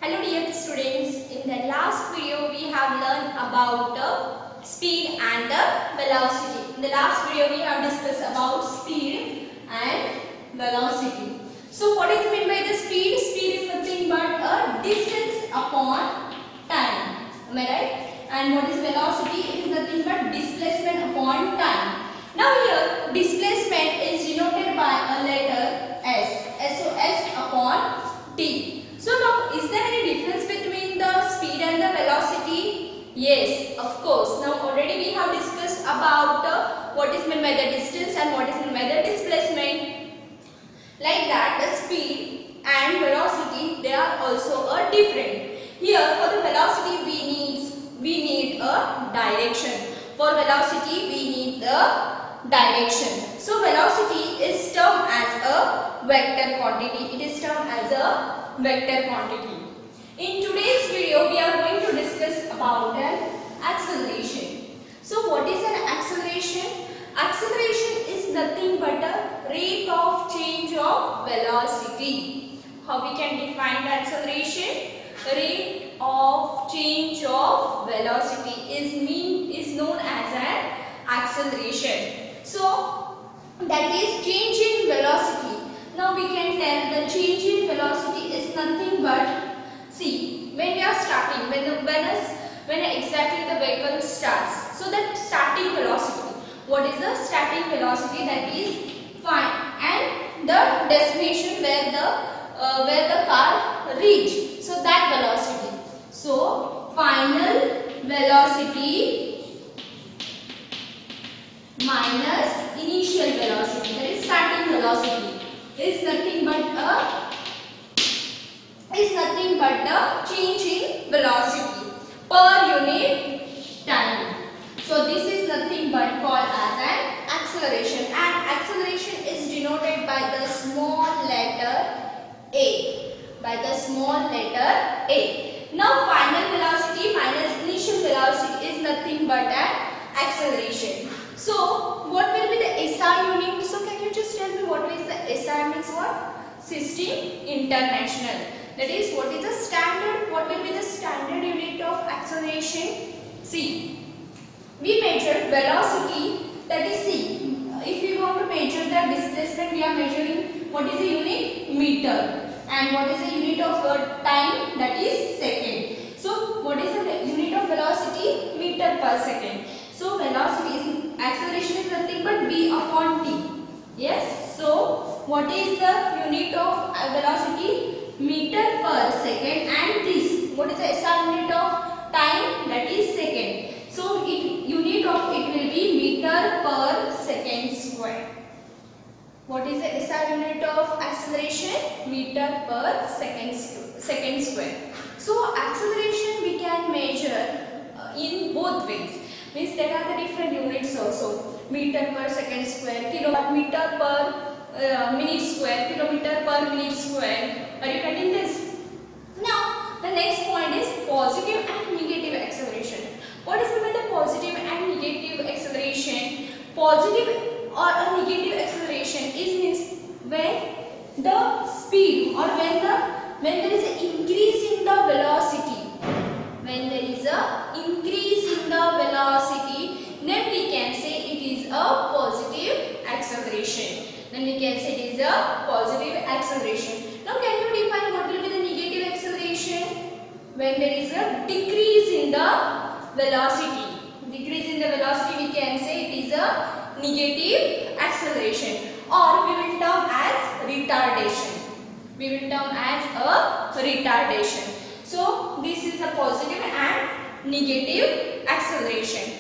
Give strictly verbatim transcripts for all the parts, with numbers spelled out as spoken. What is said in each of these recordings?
Hello dear students, in the last video we have learned about the speed and the velocity. In the last video we have discussed about speed and velocity. So what is meant by the speed? Speed is nothing but a distance upon time. Am I right? And what is velocity? It is nothing but displacement upon time. Now here displacement is denoted by a letter S. S O S upon T. So now, is there any difference between the speed and the velocity? Yes, of course. Now already we have discussed about uh, what is meant by the distance and what is meant by the displacement. Like that, the speed and velocity, they are also uh, different. Here for the velocity we need we need a direction. For velocity we need the direction. So velocity is termed as a vector quantity. It is termed as a vector quantity. In today's video we are going to discuss about an acceleration. So what is an acceleration? Acceleration is nothing but a rate of change of velocity. How we can define the acceleration? Rate of change of velocity is mean is known as an acceleration. So that is change in velocity. Now we can tell the change in velocity is nothing but, see, when we are starting, when the, when, us, when exactly the vehicle starts. So that starting velocity. What is the starting velocity? That is fine, and the destination where the uh, where the car reach. So that velocity. So final velocity minus initial velocity. That is starting velocity. Is nothing but a is nothing but the change in velocity per unit time. So this is nothing but called as an acceleration, and acceleration is denoted by the small letter a. By the small letter a. Now final velocity minus initial velocity is nothing but an acceleration. So what will be the S I unit? So can you just tell me what is the S I means what? System International. That is, what is the standard? What will be the standard unit of acceleration? See, we measure velocity, that is C. If we want to measure the displacement, we are measuring what is the unit? Meter. And what is the unit of uh, time? That is second. So what is the unit of velocity? Meter per second. So velocity is, acceleration is nothing but V upon T. Yes. So what is the unit of velocity? Meter per second, and this, what is the S I unit of time? That is second. So it, unit of it will be meter per second square. What is the S I unit of acceleration? Meter per second, second square. So acceleration we can measure uh, in both ways. Means there are the different units also. Meter per second square, kilometer per uh, minute square, kilometer per minute square. Are you getting this? Now the next point is positive and negative acceleration. What is meant by the positive and negative acceleration? Positive or a negative acceleration is means when the speed or when the when there is an increase in the velocity. When there is a increase in the velocity, then we can say it is a positive acceleration. Then we can say it is a positive acceleration. Now can you define what will be the negative acceleration? When there is a decrease in the velocity. Decrease in the velocity, we can say it is a negative acceleration, or we will term as retardation. We will term as a retardation. So this is a positive and negative acceleration.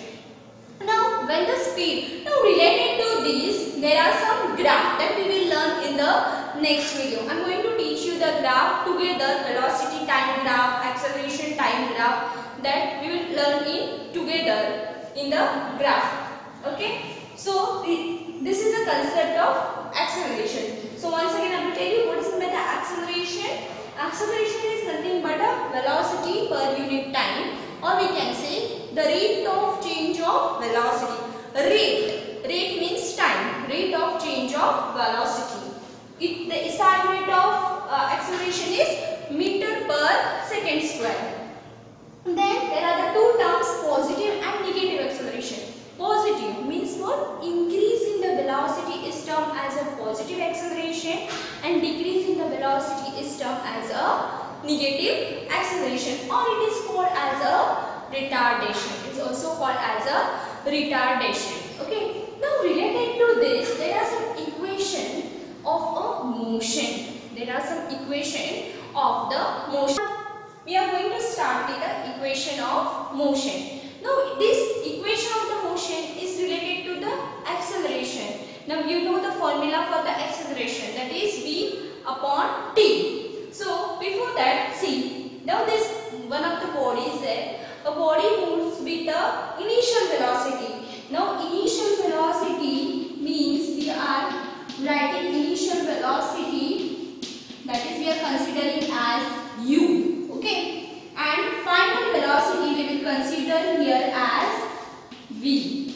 Now when the speed, now related to this, there are some graphs that we will learn in the next video. I am going to teach you the graph together, velocity time graph, acceleration time graph, that we will learn in together in the graph. Okay. So this is the concept of acceleration. So once again I will tell you what is meant by the acceleration. Acceleration is nothing but a velocity per unit time, or we can say the rate of change of velocity. Rate, rate means time, rate of change of velocity. It, the S I unit of uh, acceleration is meter per second square. Then there are the two terms, positive and negative acceleration. Positive means for increase in the velocity is termed as a positive acceleration, and decrease in the velocity is termed as a negative acceleration, or it is called as a retardation. It is also called as a retardation. Okay. Now related to this, there are some equation of a motion. There are some equation of the motion. We are going to start with the equation of motion. Now this equation of the motion is related to the acceleration. Now you know the formula for the acceleration, that is v upon t. So before that, see, now this one of the body is there. A body moves with the initial velocity. Now initial velocity means we are writing initial velocity, that is we are considering as u. Okay, and final velocity we will consider here as v.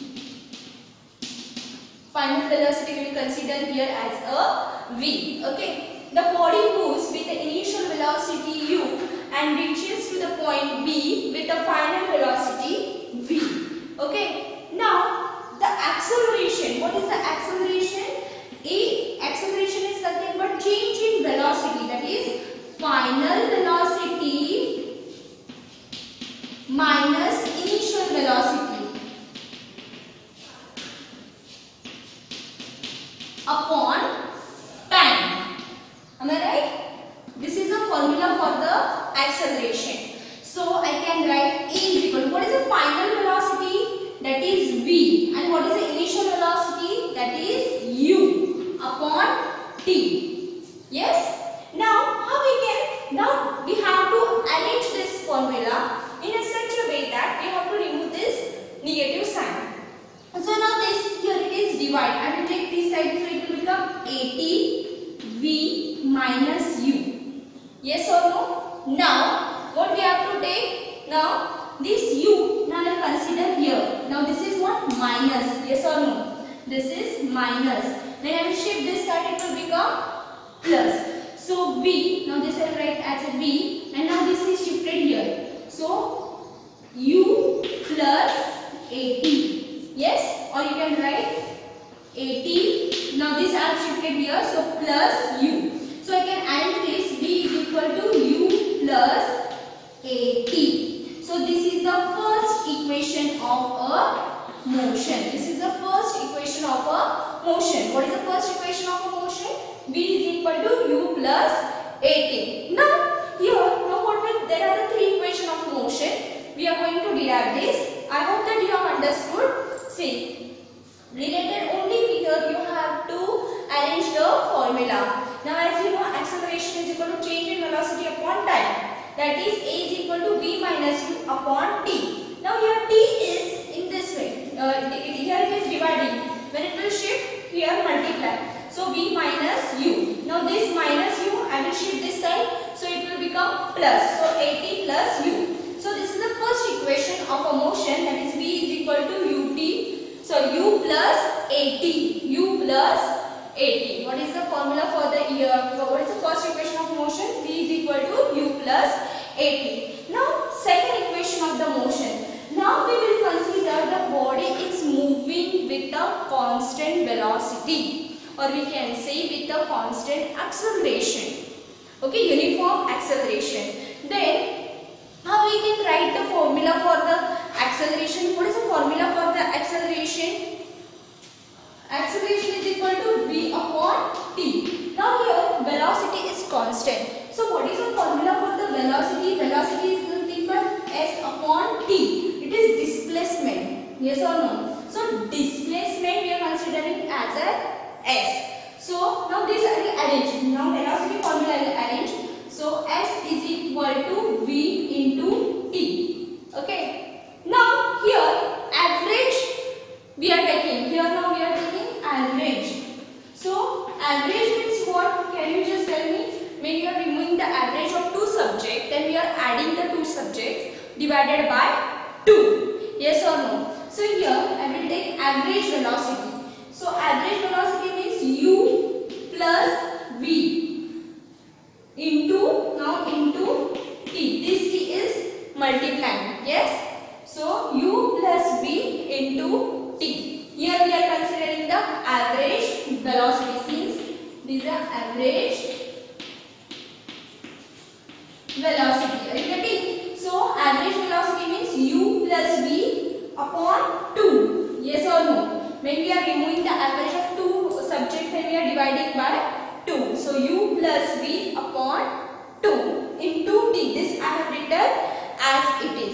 Final velocity we will consider here as a v. Okay, the body moves with the initial velocity u and reaches to the point B with the final velocity v. Okay, now the acceleration. What is the acceleration? A acceleration is nothing but change in velocity, that is final velocity minus initial velocity upon time. Am I right? This is the formula for the acceleration. So I can write A is equal to, what is the final velocity? That is v. And what is the initial velocity? That is u upon t. Yes? Now how we can, now we have to arrange this formula in a such a way that we have to remove this negative sign. So now this here it is divide. I will take this side, so it will become eighty v minus u. Yes or no? Now what we have to take? Now this u, now I will consider here. Now this is what? Minus. Yes or no? This is minus. Then I will shift this side, it will become plus. So v, now this I will write as a v, and now this is shifted here. So u plus eighty. Yes, or you can write eighty. Now this I have shifted here, so plus u. So I can add this, v is equal to u plus eighty. So this is the first equation of a motion. This is the first equation of a motion. What is the first equation of a motion? V is equal to u plus eighty. Now here, now what will, there are the three equations of motion. We are going to derive this. I hope that you have understood. See, related only here you have to arrange the formula. Now as you know, acceleration is equal to change in velocity upon time. That is A is equal to v minus u upon t. Now here t is in this way. Uh, here it is dividing. When it will shift, here multiply. So v minus u. Now this minus u, I will shift this side, so it will become plus. So eighty plus u. So this is the first equation of a motion, that is v is equal to ut. So u plus eighty. U plus eighty. What is the formula for the year? What is the first equation of motion? V is equal to u plus eighty. Now second equation of the motion. Now we will consider the body is moving with a constant velocity, or we can say with a constant acceleration. Okay, uniform acceleration. Then how we can write the formula for the acceleration? What is the formula for the acceleration? Acceleration is equal to v upon t. Now here velocity is constant. So what is the formula for the velocity? Velocity is nothing but s upon t. It is displacement. Yes or no? So displacement we are considering as a s. So now this I will arrange. Now velocity formula I will arrange. So s is equal to v into t. Okay. Now here average we are taking. Here now we are taking average. So average means what? Can you just tell me? When you are removing the average of two subjects, then we are adding the two subjects divided by two. Yes or no? So here I will take average velocity. So average velocity means u plus v into, now into velocity since this is the average velocity. Are you getting? So average velocity means u plus v upon two. Yes or no? When we are removing the average of two subjects, then we are dividing by two. So u plus v upon two into t. This I have written as it is.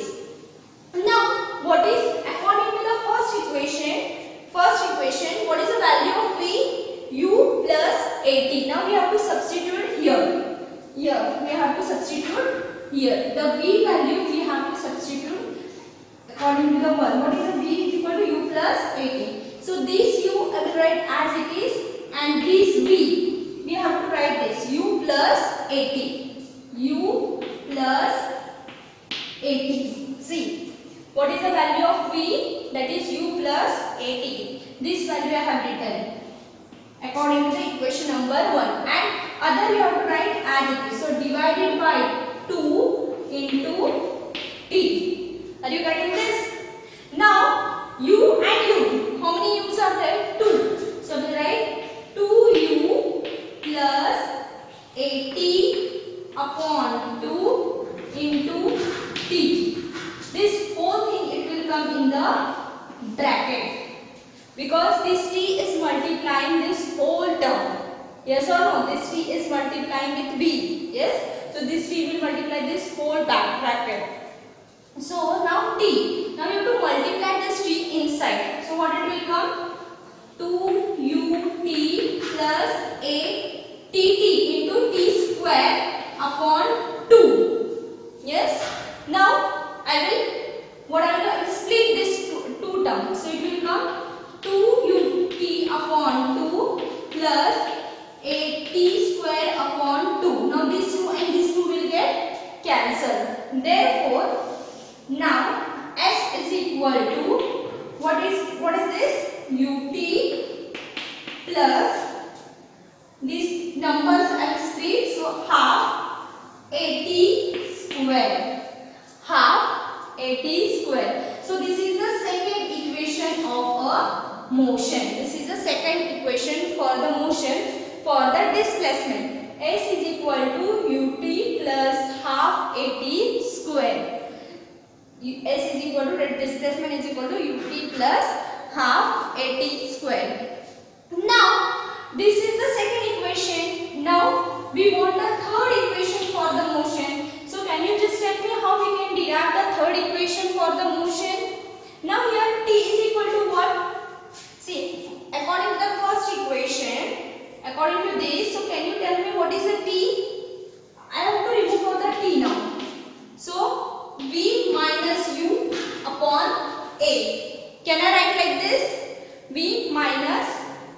Now what is, according to the first equation, first equation, what is the value of v? U plus at. Now we have to substitute here. Here we have to substitute here. The v value we have to substitute according to the one. What is the v is equal to u plus at. So this u I will write as it is, and this v we have to write this u plus at. U plus at. See, what is the value of v? That is u plus at. This value I have written according to the equation number one, and other you have to write as it is. So divided by two into t. Are you getting this? Now u and u, how many u's are there? two. So we write two u plus at upon two into t. This whole thing it will come in the bracket, because this t is multiplying this whole term. Yes or no? This t is multiplying with v. Yes. So this t will multiply this whole back bracket. So now t. Now you have to multiply this t inside. So what it will come? two u t plus a t t into t square upon two. Yes. Now I will, what I will do, I will split this two, two terms. So it will come two u t upon two plus a t square upon two. Now this two and this two will get cancelled. Therefore, now s is equal to, what is what is this? Ut plus these numbers are split, so half at square. Half at square. So this is the second equation of a motion. This is the second equation for the motion for the displacement. S is equal to ut plus half at square. S is equal to, displacement is equal to ut plus half at square. Now this is the second equation. Now we want the third equation for the motion. So can you just tell me how we can derive the third equation for the motion? Now here t is equal to what? See, according to the first equation, according to this, so can you tell me what is the t? I have to remove all the t now. So v minus u upon a. Can I write like this? V minus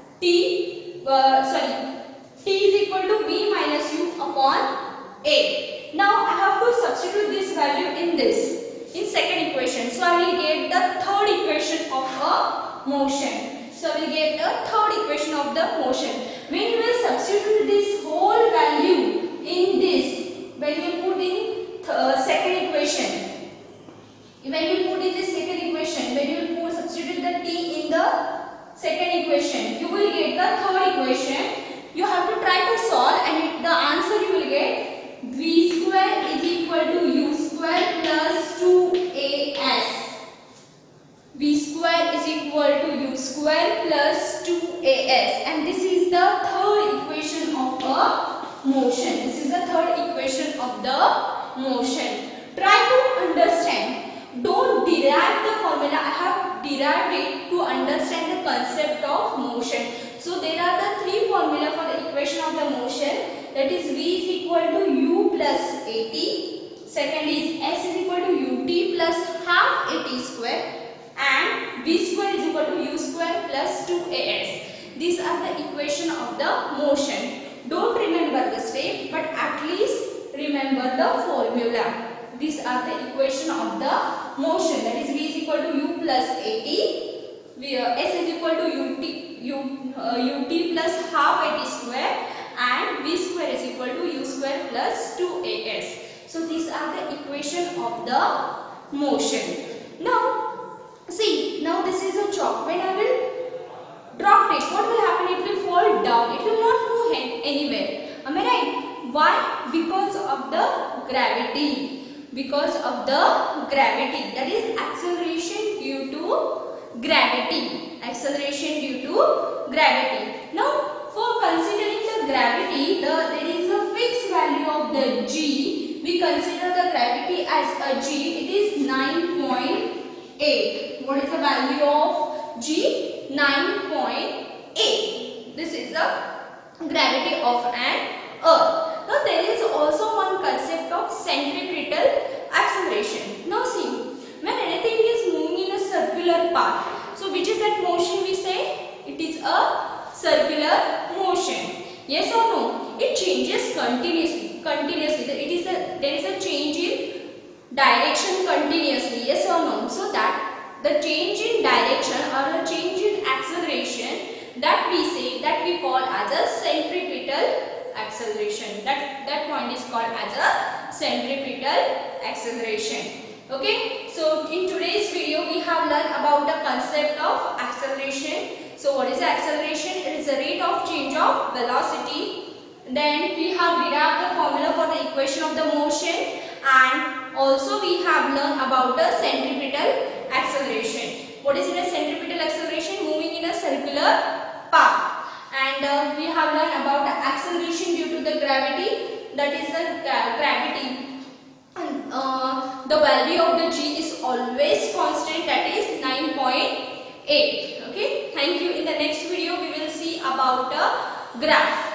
t, uh, sorry, t is equal to v minus u upon a. Now I have to substitute this value in this, in second equation. So I will get the third equation of a motion. So I will get the third equation of the motion. When you will substitute this whole value in this, when you put in the second equation, when you put in this second equation, when you put substitute the t in the second equation, you will get the third equation. You have to try to solve, and the answer you will get v square is equal to u square plus two a s. V square is equal to u square plus two a s, and this is the third equation of a motion. This is the third equation of the motion. Try to understand. Don't derive the formula. I have derived it to understand the concept of motion. So there are the three formula for the equation of the motion. That is v is equal to u plus at. Second is s is equal to ut plus half at square, and v square is equal to u square plus two a s. These are the equation of the motion. Don't remember the step, but at least remember the formula. These are the equation of the motion. That is v is equal to u plus at, v, uh, s is equal to ut, u, uh, ut plus half at square, and v square is equal to u square plus two a s. So these are the equation of the motion. Now see, now this is a chalk. When I will drop it, what will happen? It will fall Am I right? Why? Because of the gravity. Because of the gravity. That is acceleration due to gravity. Acceleration due to gravity. Now, for considering the gravity, the there is a fixed value of the g. We consider the gravity as a g. It is nine point eight. What is the value of g? nine point eight. This is the gravity of an earth. Now there is also one concept of centripetal acceleration. Now see, when anything is moving in a circular path, so which is that motion we say? It is a circular motion. Yes or no? It changes continuously. Continuously. It is a, there is a change in direction continuously. Yes or no? So that the change in direction or a change in acceleration, that we say, that we call as a centripetal acceleration. That that point is called as a centripetal acceleration. Okay. So in today's video we have learned about the concept of acceleration. So what is the acceleration? It is the rate of change of velocity. Then we have derived the formula for the equation of the motion, and also we have learned about the centripetal acceleration. What is in a centripetal acceleration? Moving in a circular path. And uh, we have learned about the acceleration due to the gravity. That is the gra gravity. And uh, the value of the g is always constant. That is nine point eight. Okay. Thank you. In the next video we will see about the graph.